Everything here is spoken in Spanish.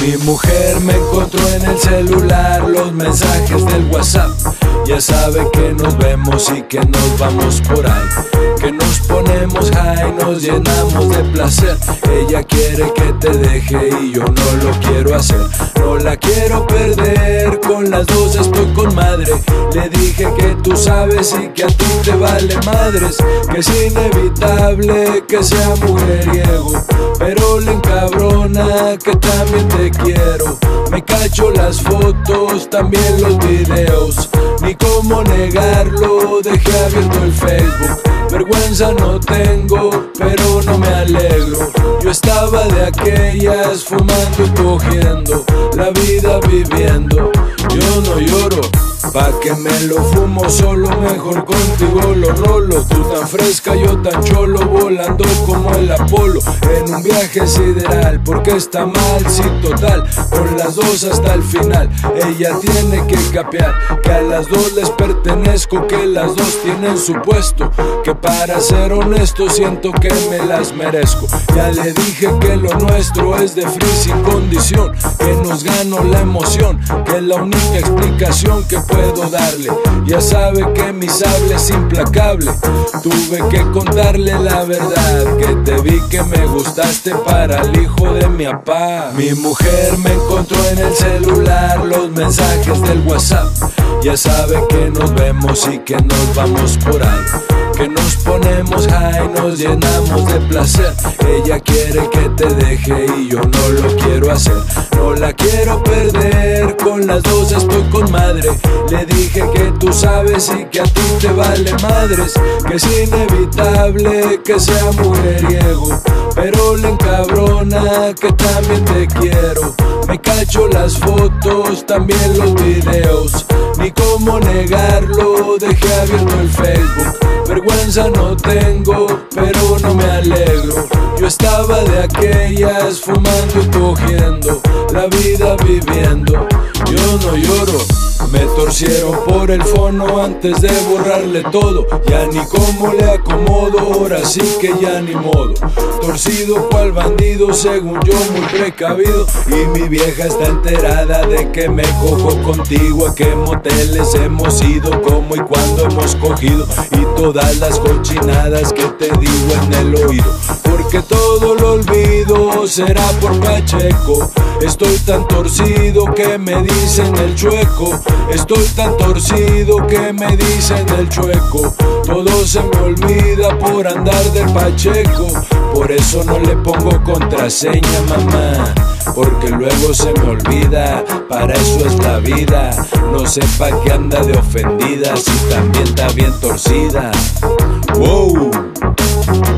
Mi mujer me encontró en el celular los mensajes del WhatsApp. Ya sabe que nos vemos y que nos vamos por ahí, que nos ponemos high, nos llenamos de placer. Ella quiere que te deje y yo no lo quiero hacer. No la quiero perder, con las dos estoy con madre. Le dije que tú sabes y que a ti te vale madres, que es inevitable que sea mujeriego, pero le encabrona que también te quiero. Me cacho las fotos, también los videos, ni cómo negarlo, dejé abierto el Facebook. Vergüenza no tengo, pero no me alegro. Yo estaba de aquellas, fumando y cogiendo, la vida viviendo. Yo no lloro, pa' que me lo fumo solo, mejor contigo lo rolo. Tú tan fresca, yo tan cholo, volando como el Apolo en un viaje sideral. Porque está mal, sí total, con las dos hasta el final. Ella tiene que capear que a las dos les pertenezco, que las dos tienen su puesto, que para ser honesto siento que me las merezco. Ya le dije que lo nuestro es de free sin condición, que nos ganó la emoción, que es la única explicación que puedo darle. Ya sabe que mi sable es implacable. Tuve que contarle la verdad, que te vi que me gustaste para el hijo de mi papá. Mi mujer me encontró en el celular los mensajes del WhatsApp. Ya sabe que nos vemos y que nos vamos por ahí, que nos ponemos high, nos llenamos de placer. Ella quiere que te deje y yo no lo quiero hacer. No la quiero perder, con las dos estoy con madre. Le dije que tú sabes y que a ti te vale madres, que es inevitable que sea mujeriego, pero le encabrona que también te quiero. Me cacho las fotos, también los videos, ni cómo negarlo, dejé abierto el Facebook. Vergüenza no tengo, pero no me alegro. Yo estaba de aquellas, fumando y cogiendo, la vida viviendo. Yo no lloro, me torcieron por el fono antes de borrarle todo. Ya ni cómo le acomodo, ahora sí que ya ni modo. Torcido cual bandido, según yo muy precavido. Y mi vieja está enterada de que me cojo contigo. A qué moteles hemos ido, cómo y cuándo hemos cogido, y todas las cochinadas que te digo en el oído. Porque todo lo olvido, será por Pacheco. Estoy tan torcido que me dicen el chueco. Estoy tan torcido que me dicen el chueco. Todo se me olvida por andar de Pacheco. Por eso no le pongo contraseña, mamá, porque luego se me olvida. Para eso es la vida. No sepa que anda de ofendida, si también está bien torcida. Wow.